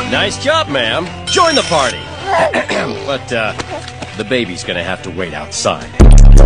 Nice job, ma'am. Join the party. But, the baby's gonna have to wait outside.